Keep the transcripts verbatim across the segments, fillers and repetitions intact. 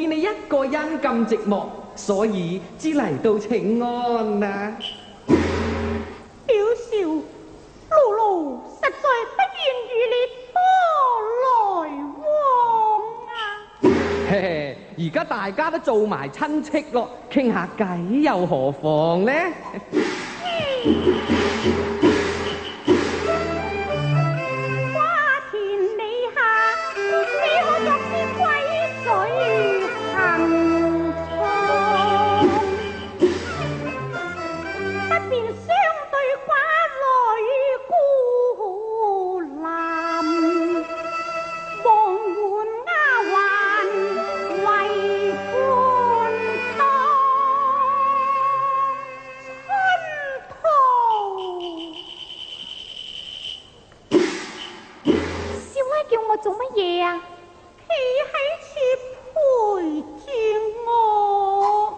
見你一個人咁寂寞，所以只嚟到請安啊。 表少，露露實在不願與你多來往啊。 嘿嘿，而家大家都做埋親戚咯，傾下偈又何妨呢？ 做乜嘢啊？企喺處陪住我。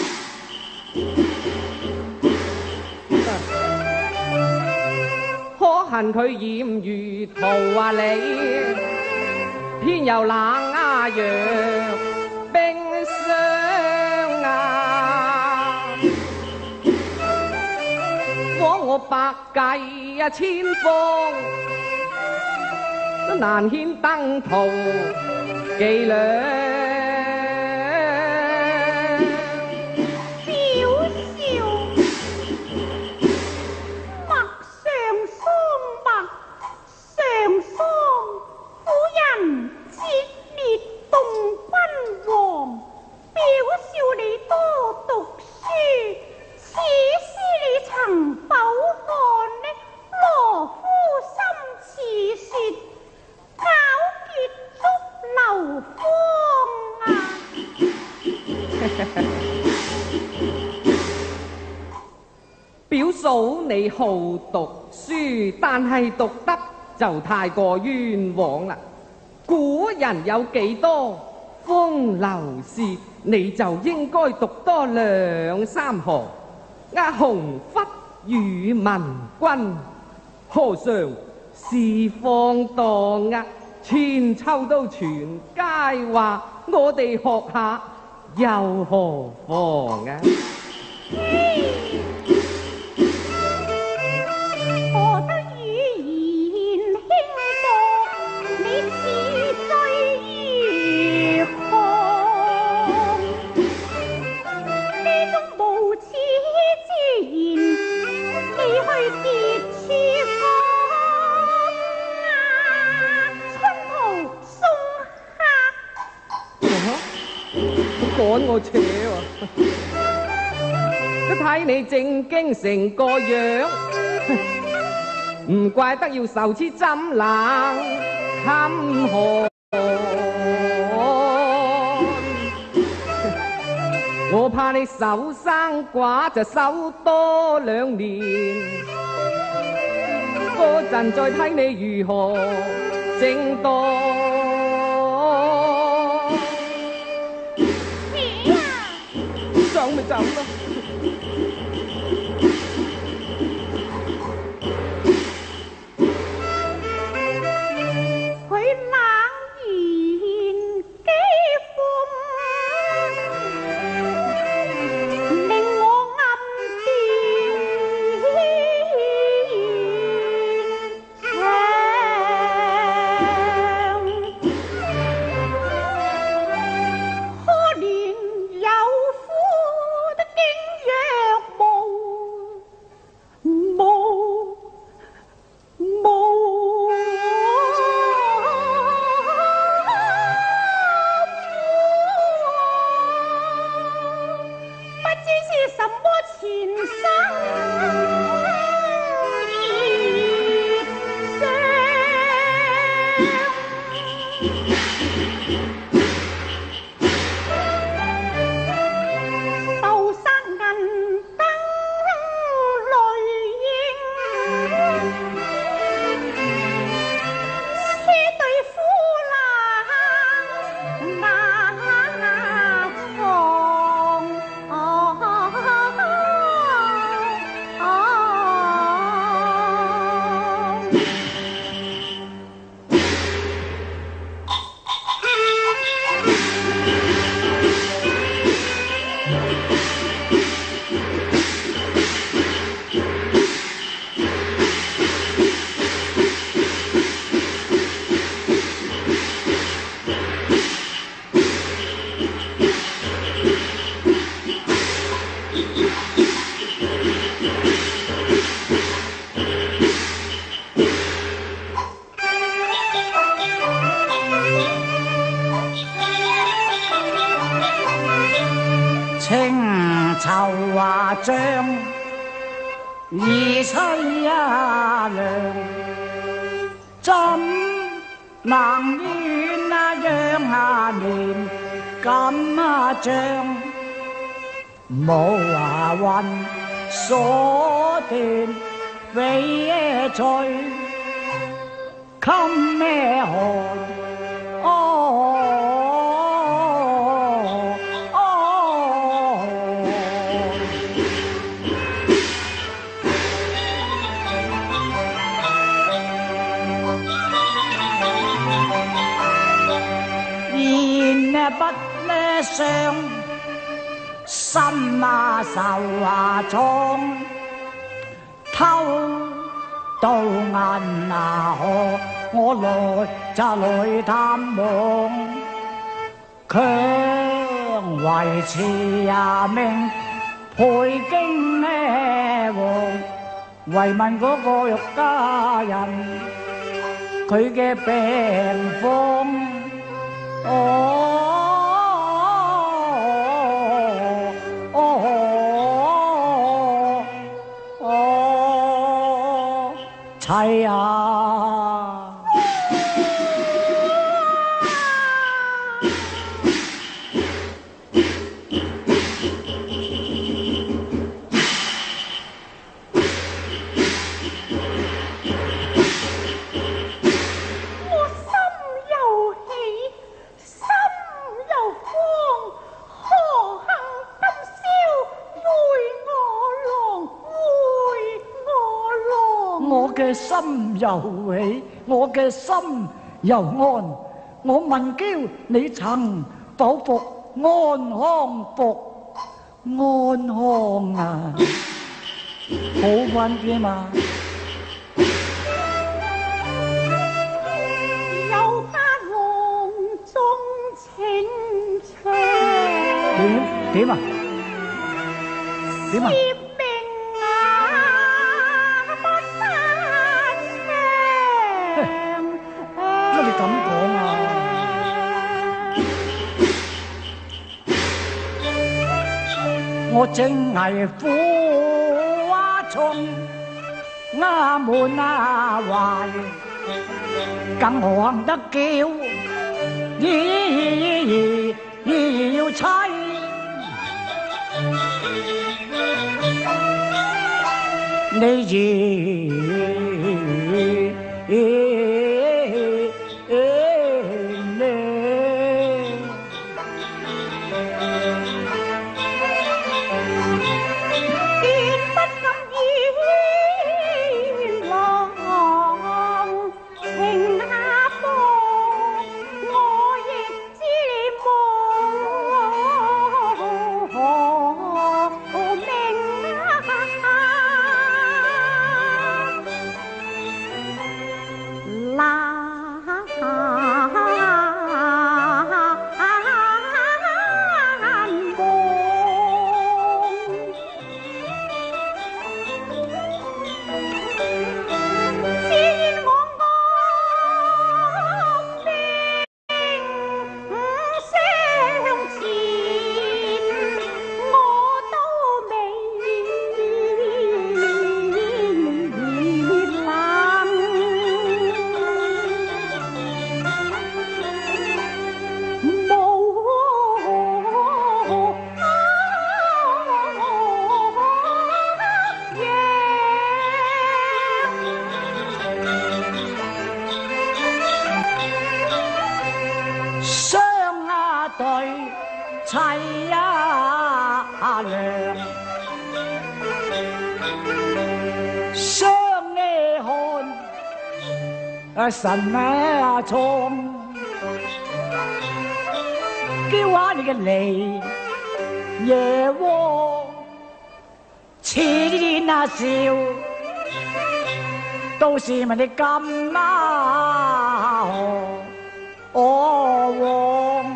可恨佢染如桃啊你，偏又冷啊若冰霜啊！枉我百計啊千方，都難顯登途伎倆。 表少，陌上霜白，上霜夫人節烈動君王。表少你多讀書，此詩你曾否看呢？羅夫心似雪，皎潔竹流芳啊！ 表嫂你好讀書，但係讀得就太過冤枉啦。古人有幾多風流事，你就應該讀多兩三行。呃紅拂與文君，何嘗是放蕩啊？千秋都全皆話，我哋學下又何妨啊？ 何得語言輕薄，你似醉如狂。呢種無恥之言，你去別處講啊！春途送客， 趕我扯喎！都睇你正經成個樣，唔怪得要受之針冷坎坷。我怕你守生寡就守多兩年，嗰陣再睇你如何正當。走咪走咯！ 佢冷言譏諷，令我暗自可憐有夫的經若無無無不知是什麼前生業相，鬥殺銀燈淚英，車對夫郎那床。 話像兒妻呀娘，怎能怨啊讓下面咁啊像無啊雲所斷翡翠襟咩寒？哦不呢傷心啊愁啊瘡，偷到銀啊河，我來就來探望，強為慈啊命陪經呢王，為問嗰個玉家人佢嘅病況。哦係啊！ 我心又喜，心又慌，何幸今宵會我郎，會我郎。 我嘅心又喜，我嘅心又安。我問嬌你曾否服安康服安康啊？好溫啲嘛？ 有家郎中情長。 點點啊？點啊？咁講啊！我正係苦啊蟲，啱滿啊懷，更何幸得叫要妻？你妻啊娘，雙呢看啊神啊創，嬌下你嘅脷夜窩，似啊笑，到時問你咁啊哦王。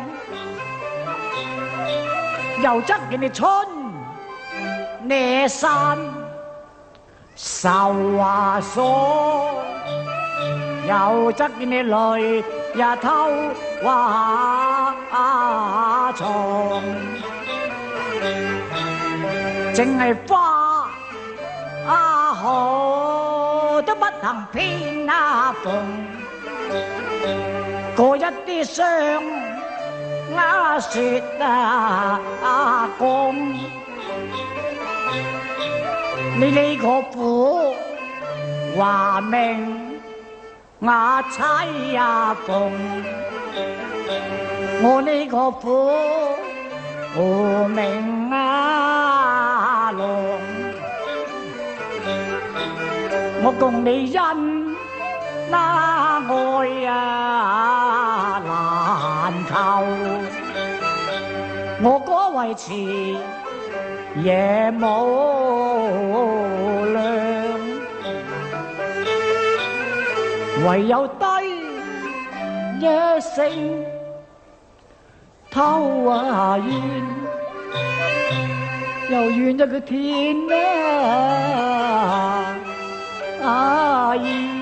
又則見你春呢山愁華鎖，又則見你淚也偷華床， 淨係花啊好都不能偏啊逢，過一啲霜啊雪啊啊降，你呢個苦話明啊妻啊逢，我呢個苦無名啊郎，我共你因那愛啊難求，我果為詞夜無量，唯有低一聲偷啊怨，又怨咗個天啊啊怨。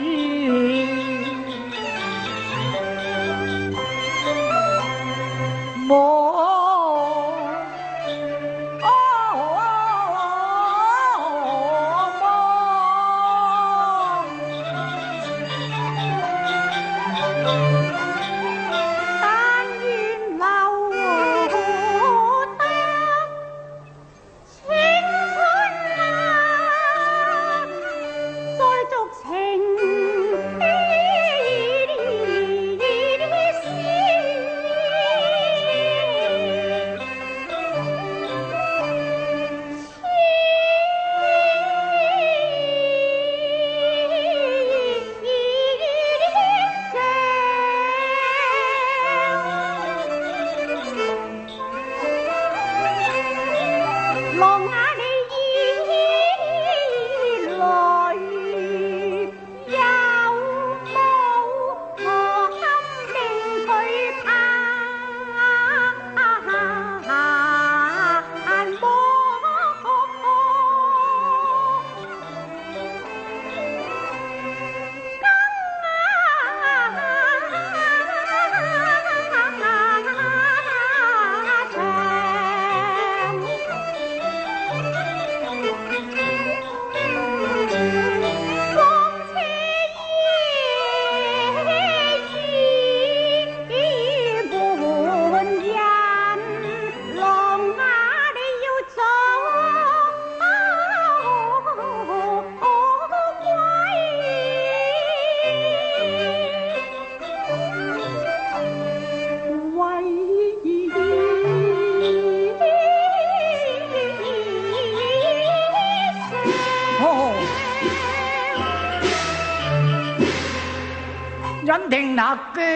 忍定那捐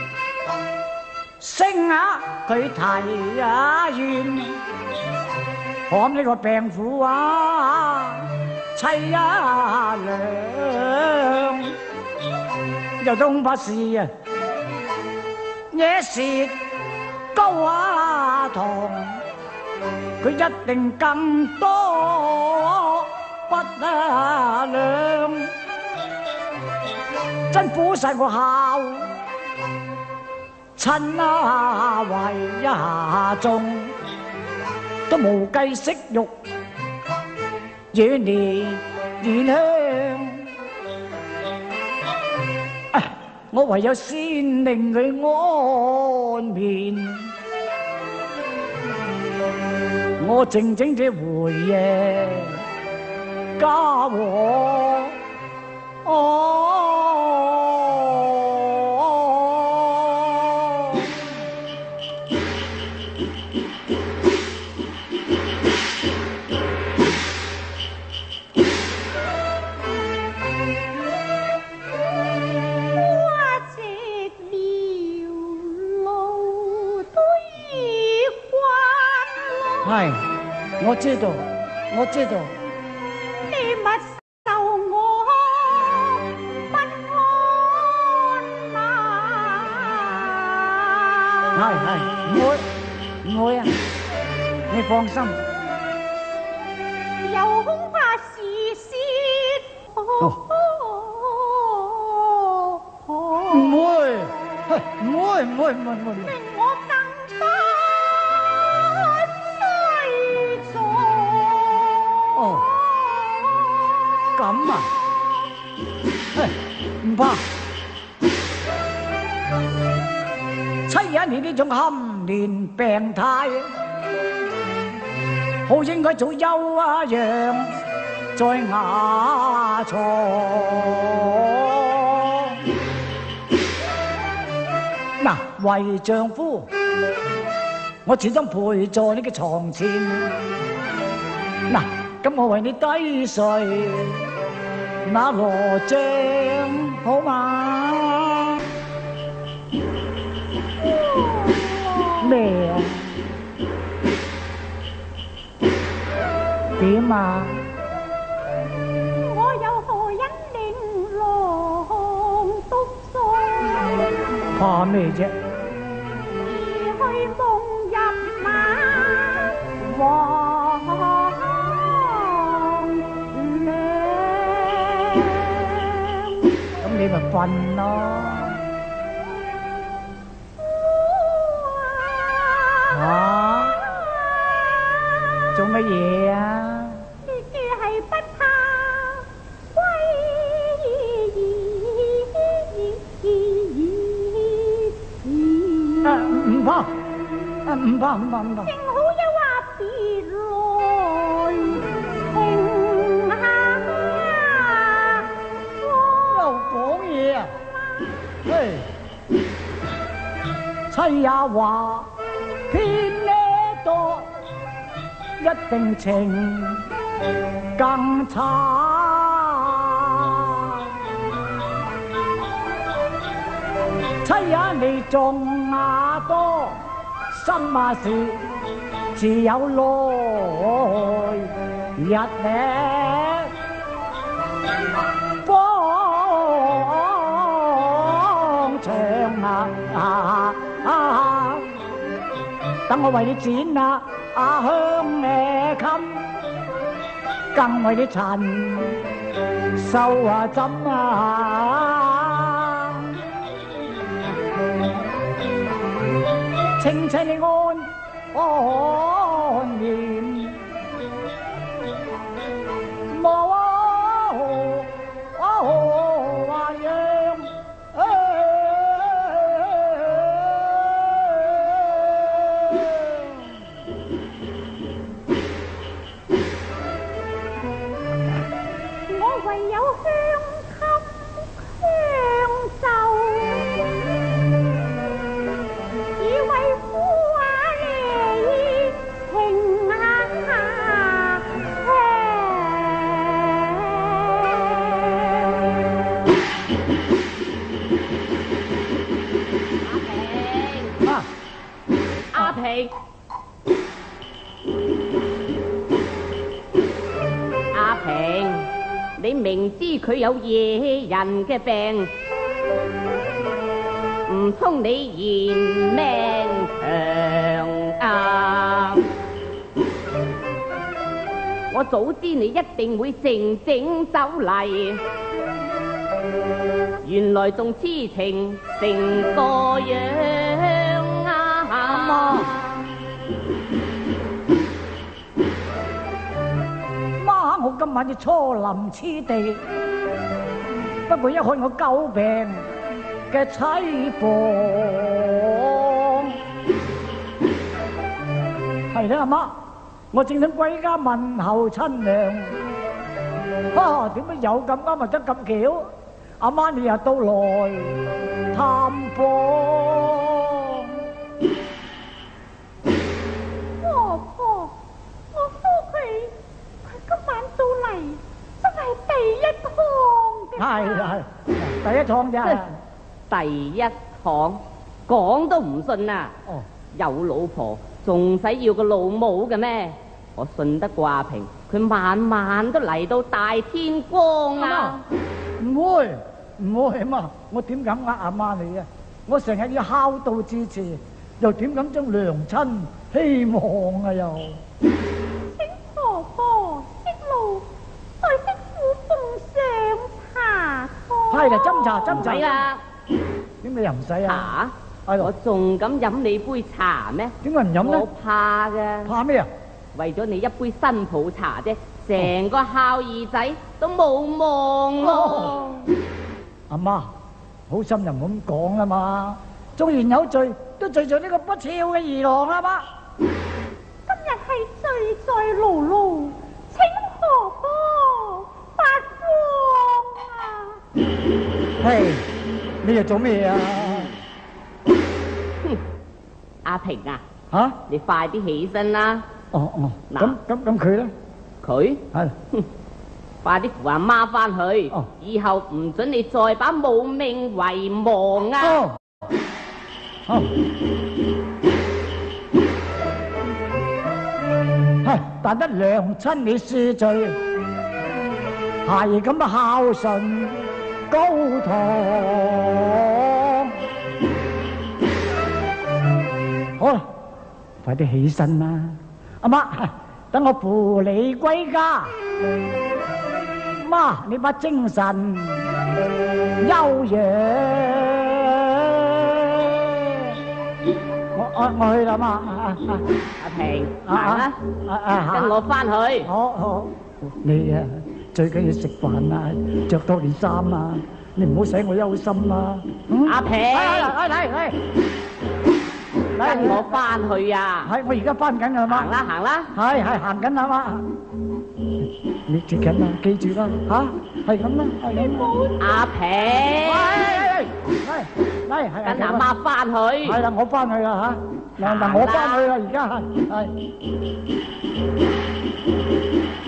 聲啊，佢提啊怨，看呢個病苦啊妻啊娘，又東不是啊，野舌高啊堂，佢一定更多不啊量。真苦晒我孝親啊，為一眾都無計息肉，遠離遠鄉。啊！我唯有先令佢安眠，我靜靜這回夜家和哦。係，我知道，我知道。 你勿受我不安啊！ 係係，唔會唔會啊！你放心。 又恐怕是泄哦， 唔會，唔會唔會唔會唔會。 令我更不。 咁啊？唉，唔怕。妻爺你呢種堪年病態，好應該做休啊養在雅床。嗱，為丈夫，我始終陪在你嘅床前。嗱，咁我為你低睡那羅帳好嘛？咩啊？點啊？ 我有何因令郎獨睡？ 怕咩啫？ 而去夢入晚黃亮。 咁你咪瞓咯。啊？做乜嘢啊？ 你係不怕歸啊，唔怕，啊唔怕唔怕唔怕。 正好一話別來情下又講嘢啊！嘿，妻也話偏呢多，一定情更差。妻也你仲牙多，心馬事自有來日呢。方長啊啊！等我為你剪啊啊香誒襟，更為你陳繡啊針啊，請請你安安眠，莫話讓我唯有香給香奏，以為夫話你情下啊！阿平，阿平，你明知佢有野人嘅病，唔通你嫌命長啊？我早知你一定會靜靜走嚟，原來仲痴情成個樣啊！ 媽，我今晚要初臨此地，不過一看我久病嘅妻房，係啦，阿媽，我正想歸家問候親娘，啊，點解有咁啱咪得咁巧？阿媽你又到來探訪。 婆婆，我夫佢佢今晚到嚟，真係第一趟嘅。 係係，第一趟啫。 第一趟講都唔信啊！ 哦， 有老婆仲使要個老母嘅咩？我信得過阿平，佢晚晚都嚟到大天光啊！ 唔會唔會嘛？我點敢呃阿媽你啊？我成日要孝道至慈，又點敢將娘親希望啊又？ 請婆婆息怒，代媳婦奉上茶湯。 係啦，斟茶斟茶。 唔使啦， 點解又唔使啊？ 茶，我仲敢飲你杯茶咩？ 點解唔飲呢？ 我怕噶。 怕咩啊？ 為咗你一杯新抱茶啫， 成個孝兒仔都冇望咯。 阿媽，好心就唔好咁講啦嘛。縱然有罪，都罪在呢個不肖嘅兒郎啊嘛。 今日係罪在姥姥，請何哥發光啊！ 嘿，你又做咩啊？ 哼，阿平啊， 嚇？ 你快啲起身啦！ 哦哦， 嗱咁咁咁佢咧？ 佢係哼，快啲扶阿媽翻去， 哦以後唔准你再把冇命遺忘啊！ 哦哦，係但得娘親你恕罪，孩兒咁孝順高堂。好啦，快啲起身啦，阿媽，等我扶你歸家。媽，你把精神悠揚。我我我去啦，媽。 阿平，行啦， 啊啊跟我翻去。 好好，你啊最緊要食飯啊，着多件衫啊，你唔好使我憂心啦。 阿平， 嚟嚟嚟嚟， 跟我翻去啊！ 係我而家翻緊噶啦，媽。 行啦行啦， 係係行緊啦，媽。你接緊啦，記住啦，吓係咁啦，係咁啦。 阿平， 嚟嚟係跟阿媽翻去。 係啦，我翻去啦吓。嗱嗱，我翻去啦，而家係係。